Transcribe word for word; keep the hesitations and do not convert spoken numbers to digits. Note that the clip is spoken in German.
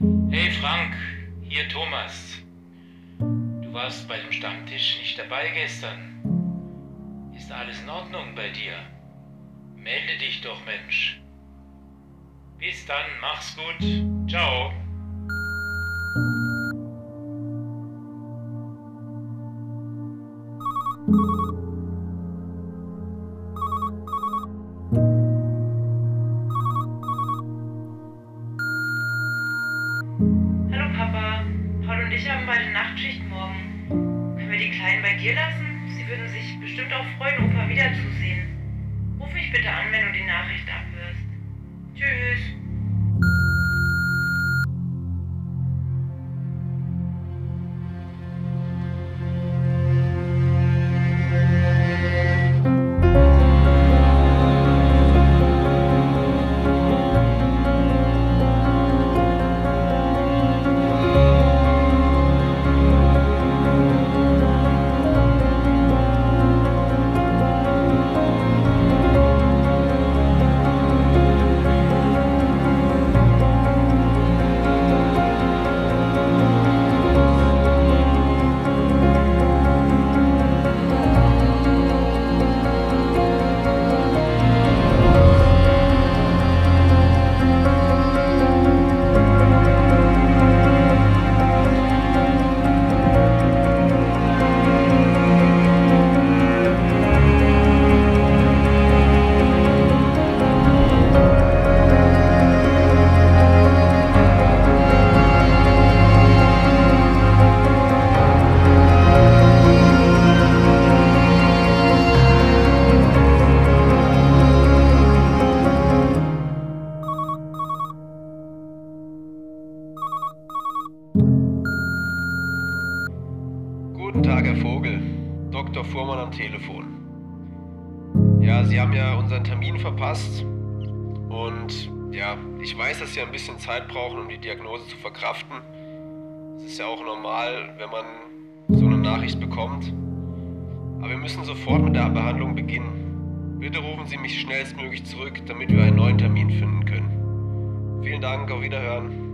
Hey Frank, hier Thomas. Du warst bei dem Stammtisch nicht dabei gestern. Ist alles in Ordnung bei dir? Melde dich doch, Mensch. Bis dann, mach's gut. Ciao. Hallo Papa, Paul und ich haben beide Nachtschicht morgen. Können wir die Kleinen bei dir lassen? Sie würden sich bestimmt auch freuen, Opa wiederzusehen. Ruf mich bitte an, wenn du die Nachricht abhörst. Tschüss. Guten Tag, Herr Vogel. Doktor Fuhrmann am Telefon. Ja, Sie haben ja unseren Termin verpasst. Und ja, ich weiß, dass Sie ein bisschen Zeit brauchen, um die Diagnose zu verkraften. Das ist ja auch normal, wenn man so eine Nachricht bekommt. Aber wir müssen sofort mit der Behandlung beginnen. Bitte rufen Sie mich schnellstmöglich zurück, damit wir einen neuen Termin finden können. Vielen Dank, auf Wiederhören.